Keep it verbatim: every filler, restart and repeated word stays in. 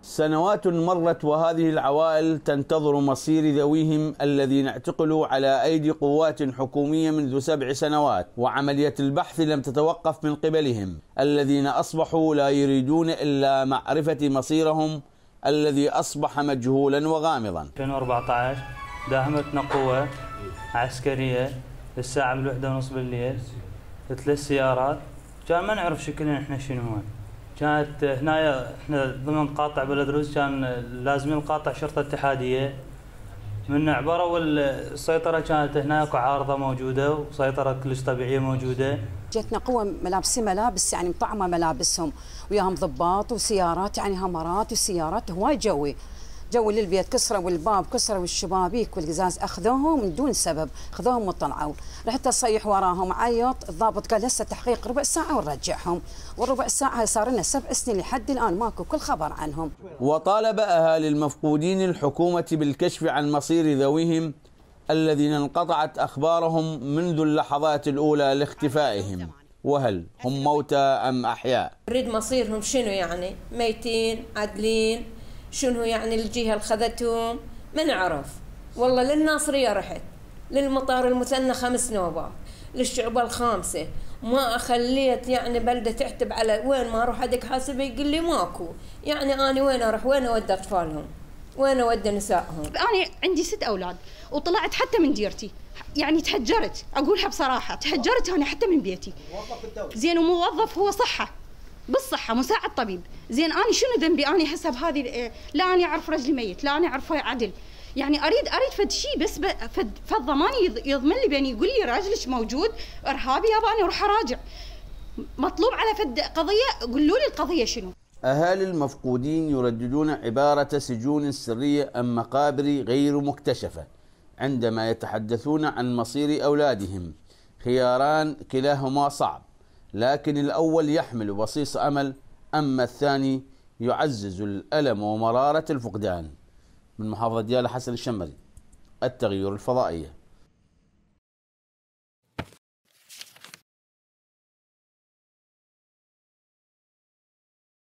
سنوات مرت وهذه العوائل تنتظر مصير ذويهم الذين اعتقلوا على أيدي قوات حكومية منذ سبع سنوات، وعملية البحث لم تتوقف من قبلهم، الذين أصبحوا لا يريدون إلا معرفة مصيرهم الذي أصبح مجهولا وغامضا. ألفين وأربعة عشر داهمتنا قوة عسكرية الساعة بالوحدة ونص بالليل، ثلاث سيارات، كان ما نعرف شكلنا احنا شنو هو. كانت هنا احنا ضمن قاطع بلدروس، كان لازمين قاطع شرطة اتحادية، من عبروا السيطرة كانت هناك عارضة موجودة وسيطرة كلش طبيعية موجودة. جتنا قوة ملابسين ملابس يعني مطعمة ملابسهم، وياهم ضباط وسيارات يعني همرات وسيارات هواي جوي. جو للبيت كسروا الباب، كسروا الشبابيك والقزاز، اخذوهم من دون سبب، اخذوهم وطلعوا. رحت اصيح وراهم عيط، الضابط قال هسه تحقيق ربع ساعه ونرجعهم، والربع ساعه صار لنا سبع سنين لحد الان ماكو كل خبر عنهم. وطالب اهالي المفقودين الحكومه بالكشف عن مصير ذويهم الذين انقطعت اخبارهم منذ اللحظات الاولى لاختفائهم، وهل هم موتى ام احياء؟ نريد مصيرهم شنو يعني؟ ميتين عادلين؟ شنو يعني الجهه اللي خذتهم؟ ما نعرف. والله للناصريه رحت، للمطار المثنى خمس نوبات، للشعبه الخامسه، ما اخليت يعني بلده تعتب على وين ما اروح هذيك حاسبه يقول لي ماكو، يعني انا وين اروح؟ وين اودي اطفالهم؟ وين اودي نسائهم؟ انا عندي ست اولاد وطلعت حتى من ديرتي، يعني تهجرت، اقولها بصراحه تهجرت انا حتى من بيتي. زين وموظف هو صحه بالصحه مساعد طبيب، زين انا شنو ذنبي انا هسه بهذه؟ لا انا اعرف رجلي ميت، لا انا اعرف عدل، يعني اريد اريد فد شيء بس فد فالضمان يضمن لي بين يقول لي راجلك موجود ارهابي يابا انا اروح اراجع. مطلوب على فد قضيه قولوا لي القضيه شنو. اهالي المفقودين يرددون عباره سجون سريه ام مقابر غير مكتشفه عندما يتحدثون عن مصير اولادهم. خياران كلاهما صعب، لكن الأول يحمل بصيص أمل، أما الثاني يعزز الألم ومرارة الفقدان. من محافظة ديالى، حسن الشمري، التغير الفضائية.